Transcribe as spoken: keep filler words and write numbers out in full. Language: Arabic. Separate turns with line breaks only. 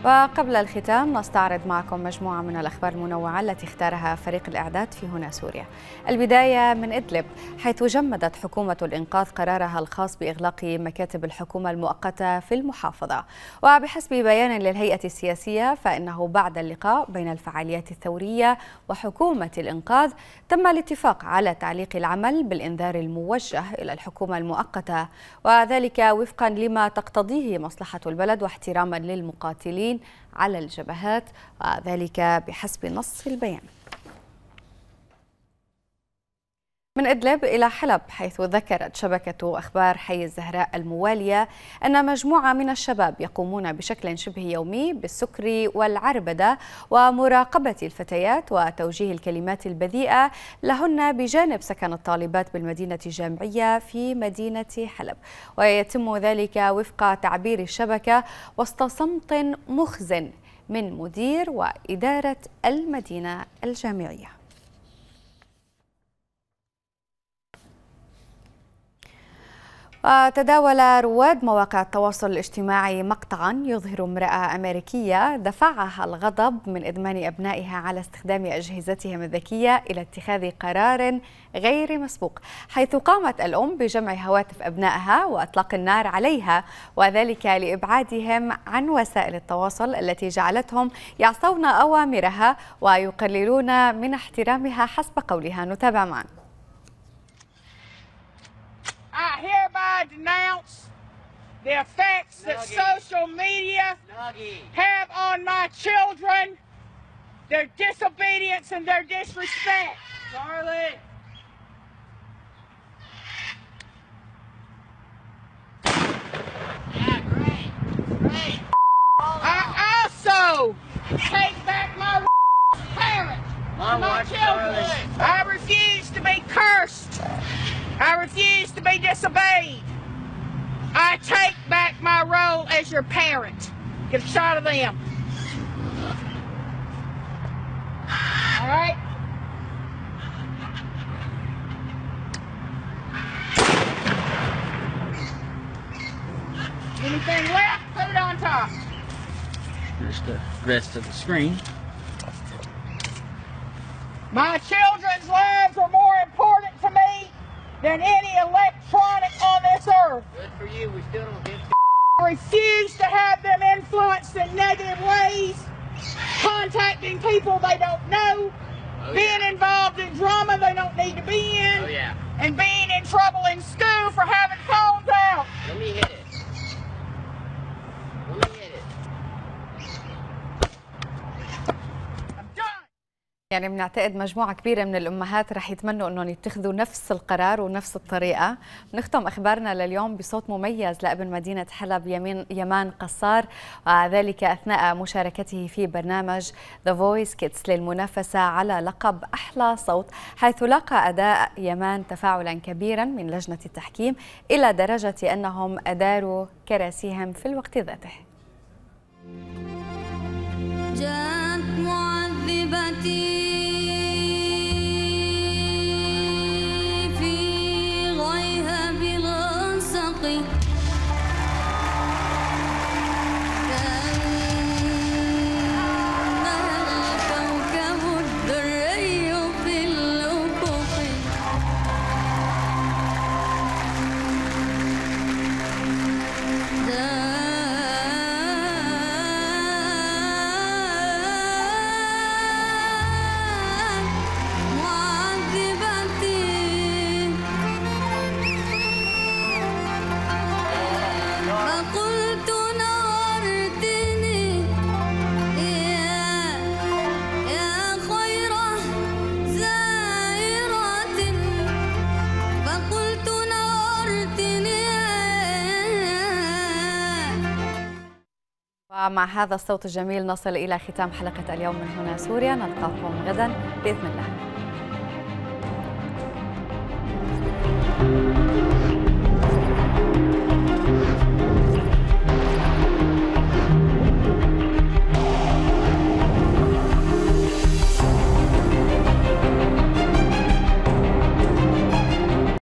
وقبل الختام نستعرض معكم مجموعة من الأخبار المنوعة التي اختارها فريق الإعداد في هنا سوريا. البداية من إدلب، حيث جمدت حكومة الإنقاذ قرارها الخاص بإغلاق مكاتب الحكومة المؤقتة في المحافظة. وبحسب بيان للهيئة السياسية فإنه بعد اللقاء بين الفعاليات الثورية وحكومة الإنقاذ تم الاتفاق على تعليق العمل بالإنذار الموجه إلى الحكومة المؤقتة، وذلك وفقا لما تقتضيه مصلحة البلد واحتراما للمقاتلين على الجبهات، وذلك بحسب نص البيان. من إدلب إلى حلب، حيث ذكرت شبكة أخبار حي الزهراء الموالية أن مجموعة من الشباب يقومون بشكل شبه يومي بالسكر والعربدة ومراقبة الفتيات وتوجيه الكلمات البذيئة لهن بجانب سكن الطالبات بالمدينة الجامعية في مدينة حلب، ويتم ذلك وفق تعبير الشبكة وسط صمت مخزن من مدير وإدارة المدينة الجامعية. وتداول رواد مواقع التواصل الاجتماعي مقطعا يظهر امرأة أمريكية دفعها الغضب من إدمان أبنائها على استخدام أجهزتهم الذكية إلى اتخاذ قرار غير مسبوق، حيث قامت الأم بجمع هواتف أبنائها وإطلاق النار عليها، وذلك لإبعادهم عن وسائل التواصل التي جعلتهم يعصون أوامرها ويقللون من احترامها حسب قولها. نتابع معا.
I hereby denounce the effects that social media have on my children, their disobedience and their disrespect. Charlie! Yeah, great, great. I also take back my parent, my, my children. Charlie. I refuse to be cursed. I refuse to be disobeyed. I take back my role as your parent. Get a shot of them. All right? Anything left, put it on top.
Here's the rest of the screen.
My children's lives are more important to me than any electronic on this earth.
Good for you. We still don't get
I refuse to have them influenced in negative ways, contacting people they don't know, oh, being yeah. involved in drama they don't need to be in,
oh, yeah.
and being in trouble in school for having phones out.
Let me hit it. Let me hit it.
I'm done.
يعني بنعتقد مجموعة كبيرة من الأمهات رح يتمنوا أنهم يتخذوا نفس القرار ونفس الطريقة. بنختم أخبارنا لليوم بصوت مميز لابن مدينة حلب يمين يمان قصار، وذلك أثناء مشاركته في برنامج The Voice Kids للمنافسة على لقب أحلى صوت، حيث لاقى أداء يمان تفاعلا كبيرا من لجنة التحكيم إلى درجة أنهم أداروا كراسيهم في الوقت ذاته.
جاءت معذبتي
ومع هذا الصوت الجميل نصل إلى ختام حلقة اليوم من هنا سوريا. نلقاكم غدا بإذن الله.